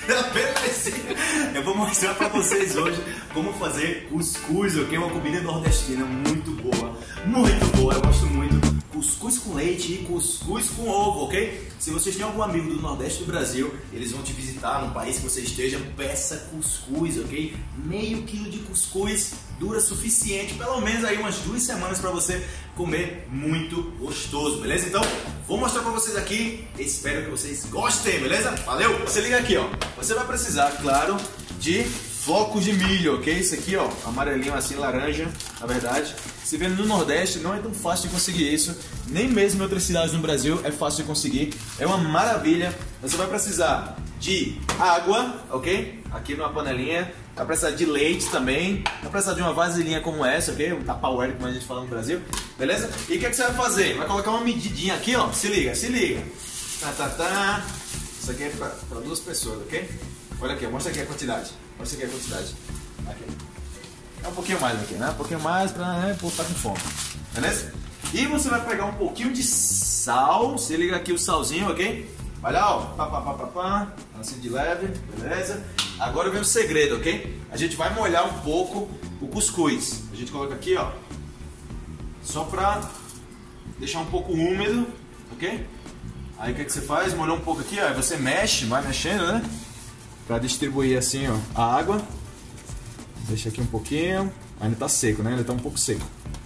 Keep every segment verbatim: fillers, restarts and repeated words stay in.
Beleza. Eu vou mostrar pra vocês hoje como fazer cuscuz, ok? Uma comida nordestina muito boa, muito boa, eu gosto muito. Cuscuz com leite e cuscuz com ovo, ok? Se vocês têm algum amigo do Nordeste do Brasil, eles vão te visitar no país que você esteja, peça cuscuz, ok? Meio quilo de cuscuz dura suficiente, pelo menos aí umas duas semanas para você comer muito gostoso, beleza? Então, vou mostrar para vocês aqui, espero que vocês gostem, beleza? Valeu! Você liga aqui, ó, você vai precisar, claro, de flocos de milho, ok? Isso aqui, ó, amarelinho assim, laranja, na verdade. Se vê no Nordeste, não é tão fácil de conseguir isso. Nem mesmo em outras cidades no Brasil é fácil de conseguir. É uma maravilha. Você vai precisar de água, ok? Aqui numa panelinha. Vai precisar de leite também. Vai precisar de uma vasilhinha como essa, ok? Um tupperware, como a gente fala no Brasil. Beleza? E o que, é que você vai fazer? Vai colocar uma medidinha aqui, ó. Se liga, se liga. Tá, tá, tá. Isso aqui é para duas pessoas, ok? Olha aqui, mostra aqui a quantidade. Mostra aqui a quantidade. Aqui. É um pouquinho mais aqui, né? Um pouquinho mais pra, né, pô, tá com fome. Beleza? E você vai pegar um pouquinho de sal. Se liga aqui o salzinho, ok? Olha, ó. Pá, pá, pá, pá, pá. Assim de leve, beleza? Agora vem o segredo, ok? A gente vai molhar um pouco o cuscuz. A gente coloca aqui, ó. Só pra deixar um pouco úmido, ok? Aí o que, que você faz? Molhou um pouco aqui, ó. Aí você mexe, vai mexendo, né? Pra distribuir assim, ó, a água. Deixa aqui um pouquinho. Ainda tá seco, né? Ainda tá um pouco seco.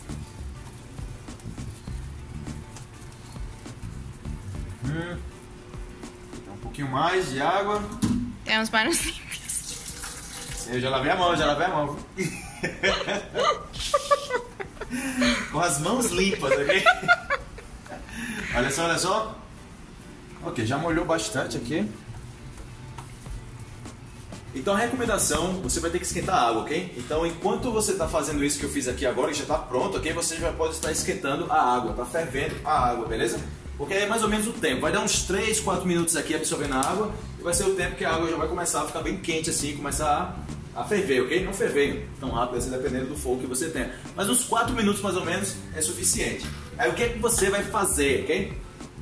Hum. Dá um pouquinho mais de água. Tem umas manos limpas. Eu já lavei a mão, já lavei a mão. Com as mãos limpas, ok? Olha só, olha só. Ok, já molhou bastante aqui. Então a recomendação, você vai ter que esquentar a água, ok? Então enquanto você está fazendo isso que eu fiz aqui agora, que já está pronto, ok? Você já pode estar esquentando a água, tá fervendo a água, beleza? Porque é mais ou menos o tempo, vai dar uns três, quatro minutos aqui absorvendo a água e vai ser o tempo que a água já vai começar a ficar bem quente assim, começar a, a ferver, ok? Não ferver tão rápido assim, dependendo do fogo que você tem. Mas uns quatro minutos mais ou menos é suficiente. Aí o que é que você vai fazer, ok?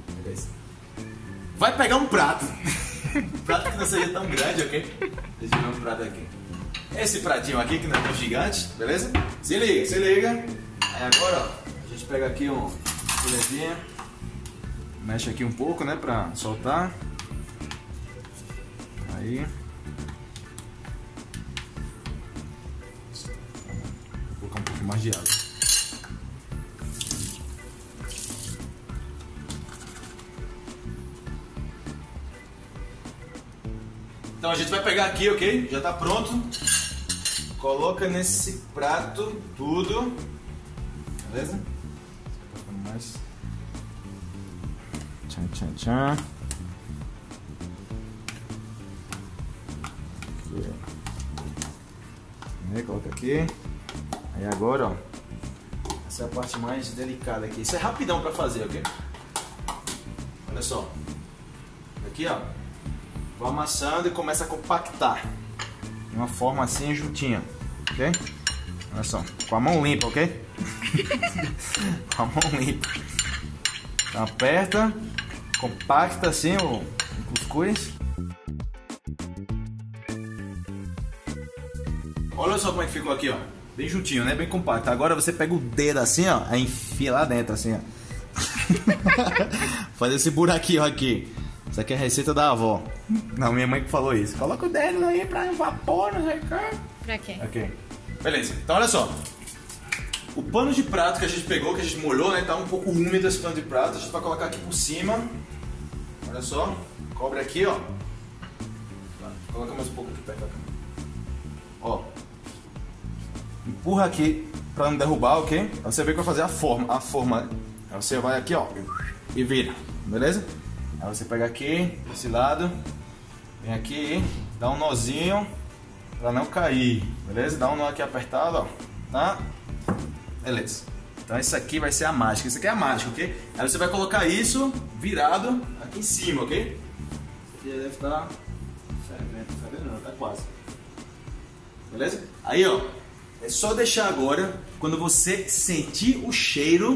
Vai pegar um prato. Um prato que não seja tão grande, ok? Deixa eu ver um prato aqui. Esse pratinho aqui que não é tão gigante, beleza? Se liga, se liga. Aí agora, ó, a gente pega aqui um colherzinha, mexe aqui um pouco, né, pra soltar. Aí. Vou colocar um pouco mais de água. Então a gente vai pegar aqui, ok? Já tá pronto. Coloca nesse prato tudo. Beleza? Mais. Tchan, tchan, tchan. Aqui. Aí, coloca aqui. Aí agora, ó. Essa é a parte mais delicada aqui. Isso é rapidão pra fazer, ok? Olha só. Aqui, ó. Vou amassando e começa a compactar. De uma forma assim, juntinha. Ok? Olha só. Com a mão limpa, ok? Com a mão limpa. Então aperta. Compacta assim o, o cuscuz. Olha só como é que ficou aqui, ó. Bem juntinho, né? Bem compacto. Agora você pega o dedo assim, ó. Aí enfia lá dentro, assim, ó. Fazer esse buraquinho aqui. Isso aqui é a receita da avó. Não, minha mãe que falou isso. Coloca o dedo aí pra vapor, não sei o que. Pra quê? Ok. Beleza. Então olha só. O pano de prato que a gente pegou, que a gente molhou, né? Tá um pouco úmido esse pano de prato. A gente vai colocar aqui por cima. Olha só. Cobre aqui, ó. Coloca mais um pouco aqui perto da câmera. Ó. Empurra aqui pra não derrubar, ok? Aí você vê que vai fazer a forma. A forma. Aí você vai aqui, ó. E vira. Beleza? Aí você pega aqui, desse lado, vem aqui, dá um nozinho pra não cair, beleza? Dá um nó aqui apertado, ó, tá? Beleza. Então isso aqui vai ser a mágica, isso aqui é a mágica, ok? Aí você vai colocar isso virado aqui em cima, ok? Isso aqui já deve estar fervendo, fervendo não, tá quase. Beleza? Aí, ó, é só deixar agora, quando você sentir o cheiro,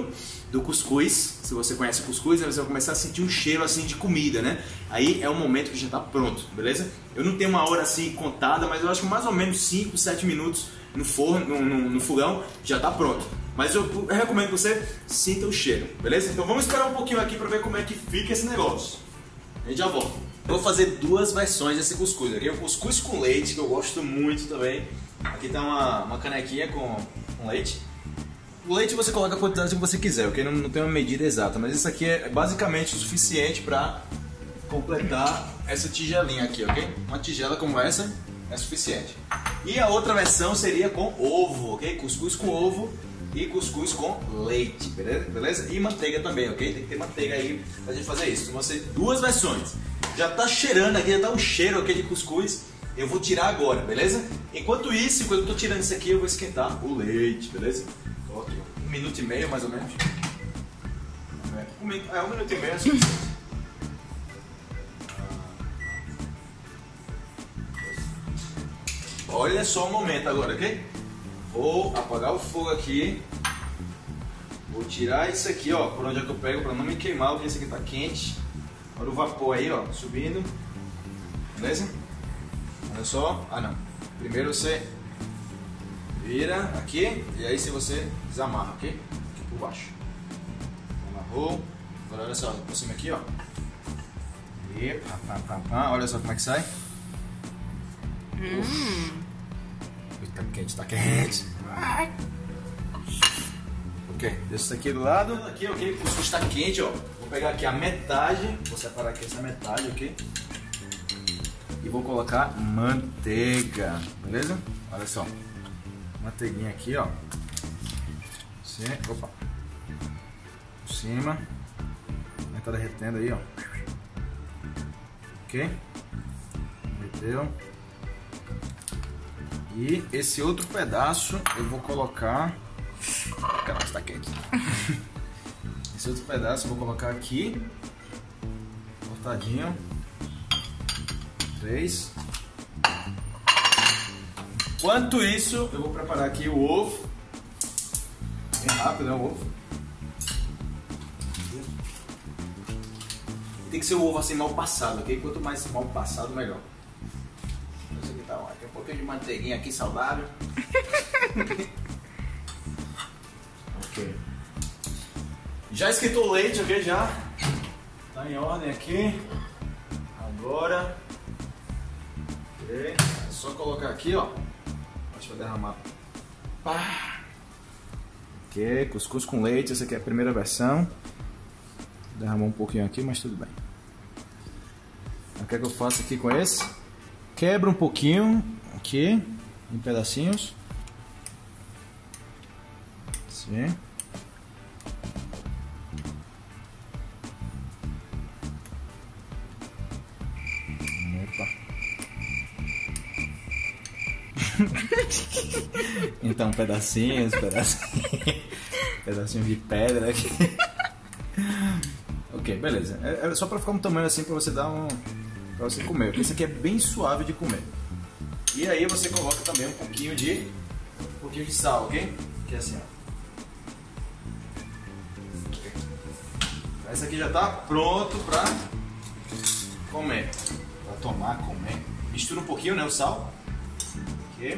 do cuscuz. Se você conhece o cuscuz, você vai começar a sentir um cheiro assim de comida, né? Aí é o momento que já tá pronto, beleza? Eu não tenho uma hora assim contada, mas eu acho que mais ou menos cinco, sete minutos no forno, no, no, no fogão, já tá pronto. Mas eu, eu recomendo que você sinta o cheiro, beleza? Então vamos esperar um pouquinho aqui para ver como é que fica esse negócio. A gente já volta. Eu vou fazer duas versões desse cuscuz. Aqui é o cuscuz com leite, que eu gosto muito também. Aqui tá uma, uma canequinha com, com leite. O leite você coloca a quantidade que você quiser, ok? Não, não tem uma medida exata, mas isso aqui é basicamente o suficiente para completar essa tigelinha aqui, ok? Uma tigela como essa é suficiente. E a outra versão seria com ovo, ok? Cuscuz com ovo e cuscuz com leite, beleza? beleza? E manteiga também, ok? Tem que ter manteiga aí pra gente fazer isso. Então vão ser duas versões. Já tá cheirando aqui, já tá um cheiro aqui de cuscuz. Eu vou tirar agora, beleza? Enquanto isso, enquanto eu tô tirando isso aqui, eu vou esquentar o leite, beleza? Coloque um minuto e meio, mais ou menos. É, um, é, um minuto e meio é suficiente. Olha só o momento agora, ok? Vou apagar o fogo aqui. Vou tirar isso aqui, ó, por onde é que eu pego para não me queimar, porque esse aqui tá quente. Olha o vapor aí, ó, subindo. Beleza? Olha só. Ah, não. Primeiro você vira aqui e aí se você desamarra, ok? Aqui por baixo. Amarrou. Agora olha só, por cima aqui, ó. E pá, pá, pá, pá. Olha só como é que sai. Hum. Tá quente, tá quente. Ok, deixa isso aqui do lado. Aqui, ok, o cuscuz está quente, ó. Vou pegar aqui a metade, vou separar aqui essa metade, ok? E vou colocar manteiga, beleza? Olha só, manteiguinha aqui, ó. Sim, opa. Por cima. Tá derretendo aí, ó. Ok? Meteu. E esse outro pedaço eu vou colocar... Caramba, está quente. Esse outro pedaço eu vou colocar aqui. Cortadinho. Três. Enquanto isso, eu vou preparar aqui o ovo. Bem rápido, né, o ovo. Tem que ser o ovo assim mal passado, ok? Quanto mais mal passado, melhor. Tem um pouquinho de manteiguinha aqui saudável. Ok. Já esquentou o leite, ok? Já tá em ordem aqui. Agora, okay. É só colocar aqui, ó. Acho que vai derramar. Pá. Ok, cuscuz com leite. Essa aqui é a primeira versão. Derramou um pouquinho aqui, mas tudo bem. O que é que eu faço aqui com esse? Quebra um pouquinho aqui, em pedacinhos. Sim. Opa. Então, pedacinhos, pedacinhos, pedacinhos de pedra aqui. Ok, beleza. É, é só para ficar um tamanho assim para você dar um, para você comer. Esse aqui é bem suave de comer. E aí você coloca também um pouquinho de, um pouquinho de sal, ok? Que é assim, ó. Esse aqui já está pronto para comer, para tomar, comer. Mistura um pouquinho, né, o sal. Ok.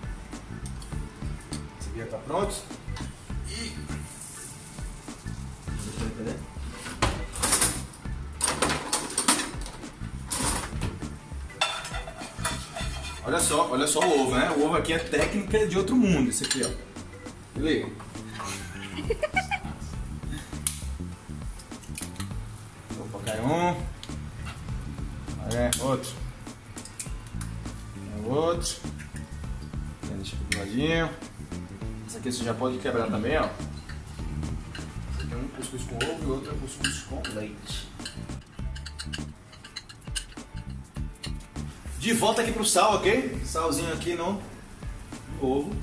Esse aqui já está pronto. E olha só, olha só o ovo, né? O ovo aqui é técnica de outro mundo, esse aqui, ó. Liga. Opa, cai um. É, outro. É outro. Deixa aqui do ladinho. Esse aqui você já pode quebrar também, ó. Esse aqui é um cuscuz com ovo e outro é cuscuz com leite. De volta aqui pro sal, ok? Salzinho aqui no ovo.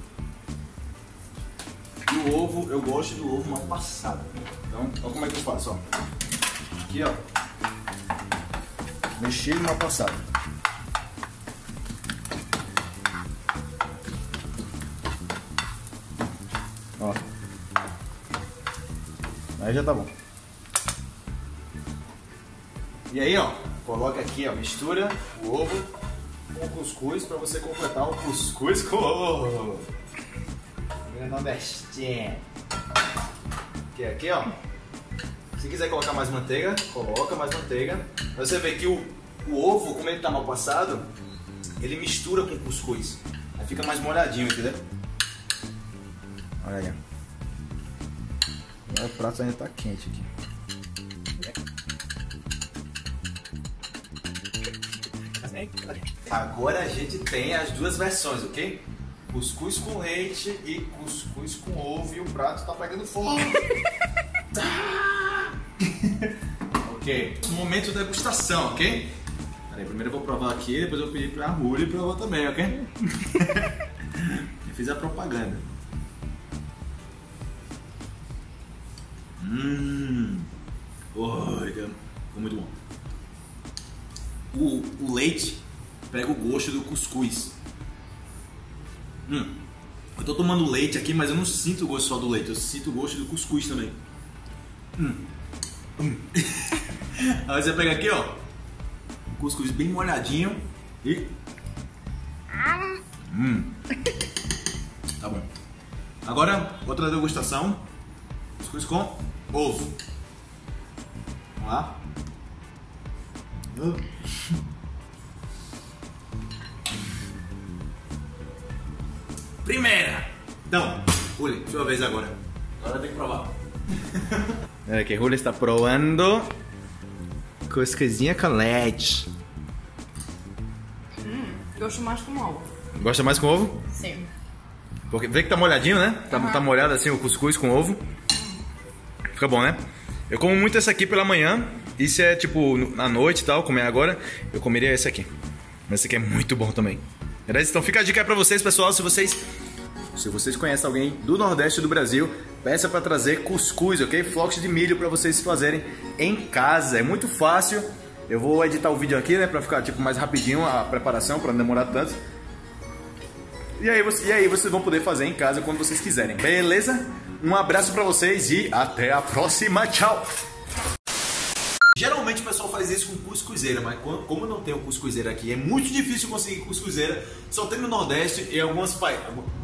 E o ovo, eu gosto do ovo mal passado. Então, olha como é que eu faço, ó. Aqui, ó. Mexido e mal passado. Ó. Aí já tá bom. E aí, ó, coloca aqui, ó, mistura o ovo com o cuscuz pra você completar o cuscuz com ovo. Nordestino. Aqui, aqui, ó. Se quiser colocar mais manteiga, coloca mais manteiga. Você vê que o, o ovo, como ele tá mal passado, ele mistura com o cuscuz. Aí fica mais molhadinho, entendeu? Olha aí. O prato ainda tá quente aqui. Agora a gente tem as duas versões, ok? Cuscuz com leite e cuscuz com ovo, e o prato tá pegando fogo. Ok, momento da degustação, ok? Peraí, primeiro eu vou provar aqui, depois eu vou pedir pra Ruli provar também, ok? Eu fiz a propaganda. Hum, olha, ficou muito bom. O, o leite pega o gosto do cuscuz. Hum, eu tô tomando leite aqui, mas eu não sinto o gosto só do leite, eu sinto o gosto do cuscuz também. Hum. Hum. Aí você pega aqui, ó, um cuscuz bem molhadinho e... Hum. Tá bom. Agora, outra degustação. Cuscuz com ovo. Vamos lá. Uh. Primeira. Então, Ruli, sua vez agora. Agora tem que provar. Olha que Ruli está provando cuscuzinha com leite. Hum, gosto mais com ovo. Gosta mais com ovo? Sim. Porque vê que tá molhadinho, né? Tá, uhum. Tá molhado assim o cuscuz com ovo. Fica bom, né? Eu como muito esse aqui pela manhã. Isso é tipo à noite e tal, comer agora. Eu comeria esse aqui. Mas esse aqui é muito bom também. Beleza? Então fica a dica aí pra vocês, pessoal. Se vocês Se vocês conhecem alguém do Nordeste do Brasil, peça para trazer cuscuz, ok? Flocos de milho para vocês fazerem em casa. É muito fácil. Eu vou editar o vídeo aqui, né? Pra ficar tipo mais rapidinho a preparação, para não demorar tanto. E aí, você, e aí vocês vão poder fazer em casa quando vocês quiserem, beleza? Um abraço para vocês e até a próxima. Tchau! Geralmente o pessoal faz isso com cuscuzeira, mas como não tem o cuscuzeira aqui, é muito difícil conseguir cuscuzeira. Só tem no Nordeste e algumas países.